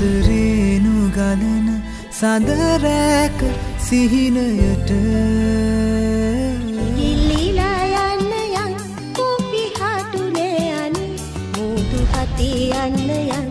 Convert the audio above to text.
රේණු ගලන සඳරෑක සිහිනයට ඉල්ලීලා යන්න යන් කුපි හටුනේ යන් මුතු හති යන්න යන්